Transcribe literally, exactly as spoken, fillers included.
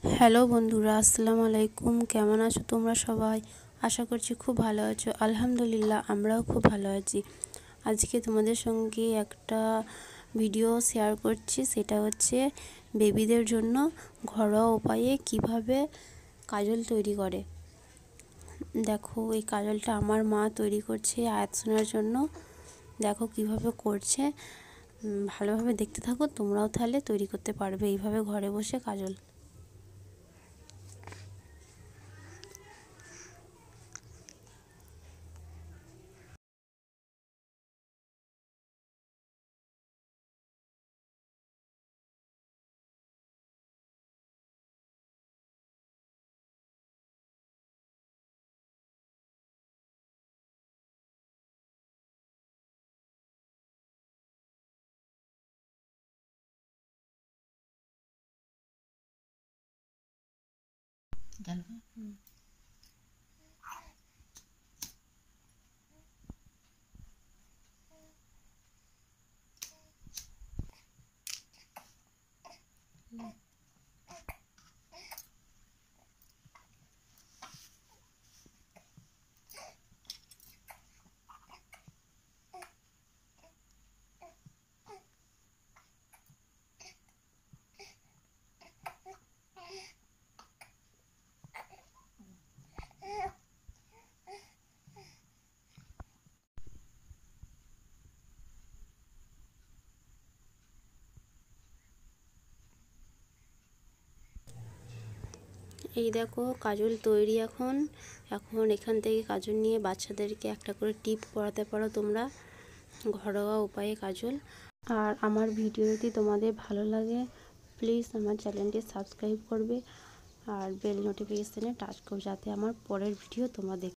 Hello বন্ধুরা, আসসালামু আলাইকুম। কেমন আছো তোমরা সবাই? আশা করছি খুব ভালো আছো। আলহামদুলিল্লাহ, আমরাও খুব ভালো আছি। আজকে তোমাদের সঙ্গে একটা ভিডিও শেয়ার করছি, সেটা হচ্ছে বেবিদের জন্য ঘরোয়া উপায়ে কিভাবে কাজল তৈরি করে। দেখো, এই কাজলটা আমার মা তৈরি করছে আয়াতসোনার জন্য। দেখো কিভাবে করছে, ভালোভাবে দেখতে থাকো। তোমরাও তাহলে তৈরি করতে পারবে এইভাবে ঘরে বসে কাজল। এই দেখো কাজল তৈরি। এখন এখন এখান থেকে কাজল নিয়ে বাচ্চাদেরকে একটা করে টিপ পরাতে পারো তোমরা, ঘরোয়া উপায়ে কাজল। আর আমার ভিডিও যদি তোমাদের ভালো লাগে, প্লিজ আমার চ্যানেলটি সাবস্ক্রাইব করবে আর বেল নোটিফিকেশানে টাচ করবে, যাতে আমার পরের ভিডিও তোমরা দেখতে